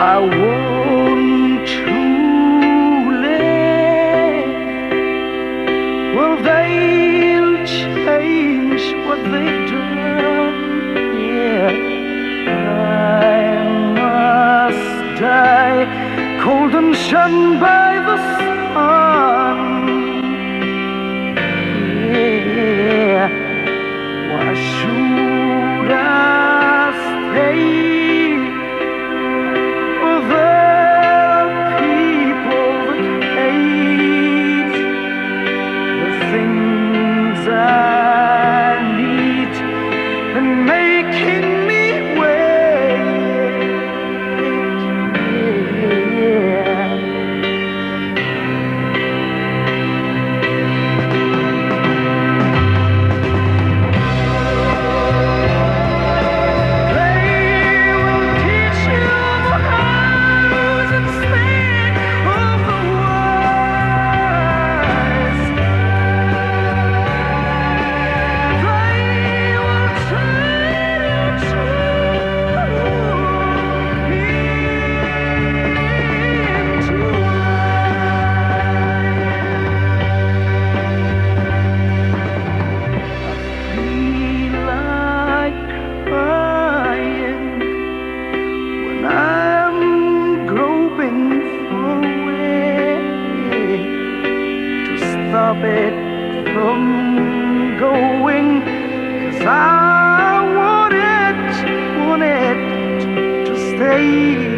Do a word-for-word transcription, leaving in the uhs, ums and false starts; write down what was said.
I want to live. Well, they'll change what they've done. Yeah, I must die, cold and shunned by the sun. Yeah, why should I stay? Making me wait, yeah. They will teach you the hows and speak of the wise. They will train you to into I feel like crying when I'm groping for a way to stop it from going, 'cause I want it, want it to stay.